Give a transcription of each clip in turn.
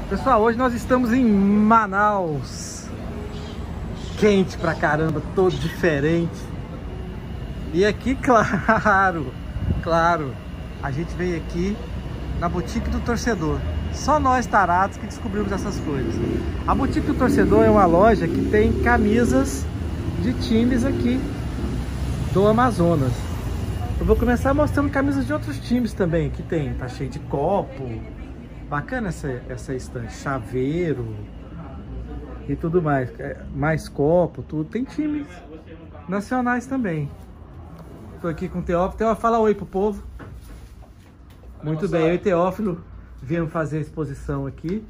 Pessoal, hoje nós estamos em Manaus. Quente pra caramba, todo diferente. E aqui, claro, a gente veio aqui na Boutique do Torcedor. Só nós tarados que descobrimos essas coisas. A Boutique do Torcedor é uma loja que tem camisas de times aqui do Amazonas. Eu vou começar mostrando camisas de outros times também, que tem, tá cheio de copo. Bacana essa estante, chaveiro e tudo mais, mais copo, tudo. Tem times nacionais também. Tô aqui com o Teófilo. Teófilo, fala oi pro povo. Muito bem, eu e Teófilo viemos fazer a exposição aqui.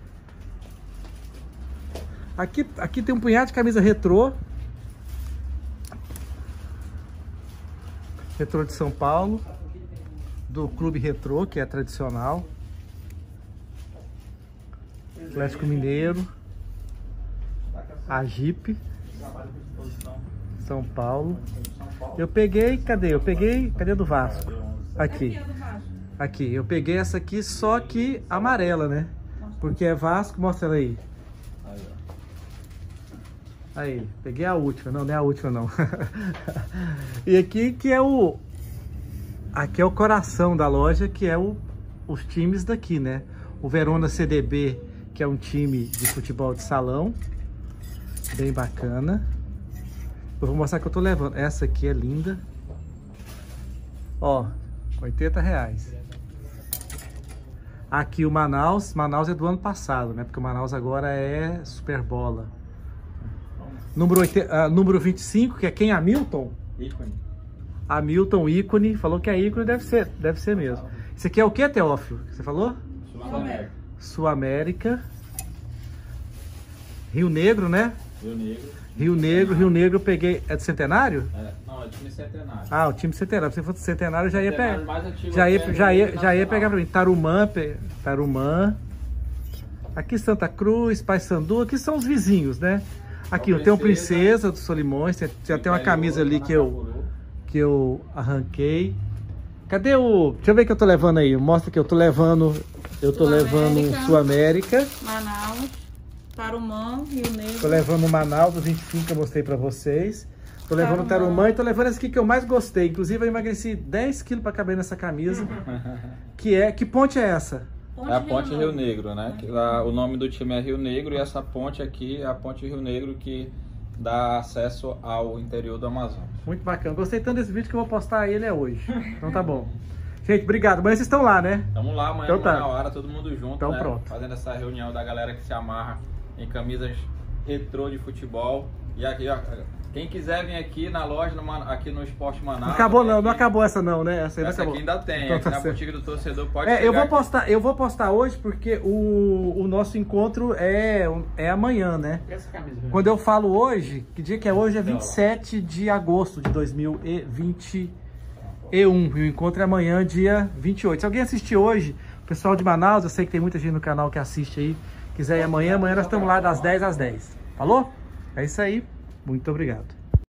Aqui tem um punhado de camisa retrô. Retrô de São Paulo, do Clube Retrô, que é tradicional. Atlético Mineiro, a Jeep, São Paulo. Eu peguei, cadê? Cadê do Vasco? Aqui, eu peguei essa aqui, só que amarela, né? Porque é Vasco, mostra ela aí. Aí, peguei a última, não é a última não. E aqui que é aqui é o coração da loja, que é os times daqui, né? O Verona CDB, que é um time de futebol de salão, bem bacana. Eu vou mostrar que eu tô levando. Essa aqui é linda. Ó, R$80. Aqui o Manaus é do ano passado, né? Porque o Manaus agora é Superbola. Número 25, que é quem? Hamilton? Ícone. Hamilton, ícone. Falou que é ícone, deve ser mesmo. Isso aqui é o que, Teófilo? Você falou? Sul-América. Sul-América. Rio Negro, né? Rio Negro, eu peguei. É do Centenário? Não, é o time Centenário. Ah, o time Centenário. Se fosse Centenário, já ia pegar. Já ia pegar pra mim. Tarumã. Aqui Santa Cruz, Paysandu. Aqui são os vizinhos, né? Aqui eu tenho Princesa do Solimões. Já tem uma camisa ali que eu arranquei. Cadê o... Deixa eu ver o que eu tô levando aí. Mostra que eu tô levando... Sul-América. Manaus, Tarumã, Rio Negro. Tô levando o Manaus do 25 que eu mostrei pra vocês. Tô levando o Tarumã e tô levando essa aqui que eu mais gostei. Inclusive eu emagreci 10 quilos pra caber nessa camisa. Que ponte é essa? É a Ponte Rio Negro, né? O nome do time é Rio Negro e essa ponte aqui é a Ponte Rio Negro que dá acesso ao interior do Amazonas. Muito bacana. Gostei tanto desse vídeo que eu vou postar ele hoje. Então tá bom. Gente, obrigado. Amanhã vocês estão lá, né? Estamos lá amanhã, então, tá. Na hora, todo mundo junto, então, né? Pronto. Fazendo essa reunião da galera que se amarra em camisas retrô de futebol. E aqui, ó, quem quiser vir aqui na loja, aqui no Esporte Manaus... Não acabou não, não acabou essa não, né? Essa aqui ainda tem, então, aqui tá na certo. Boutique do Torcedor pode eu vou postar hoje porque o nosso encontro é amanhã, né? Essa camisa, quando eu falo hoje, que dia que é hoje? É 27 de agosto de 2021. E o encontro é amanhã, dia 28. Se alguém assistir hoje, o pessoal de Manaus, eu sei que tem muita gente no canal que assiste aí, quiser ir amanhã nós estamos lá das 10 às 10. Falou? É isso aí. Muito obrigado.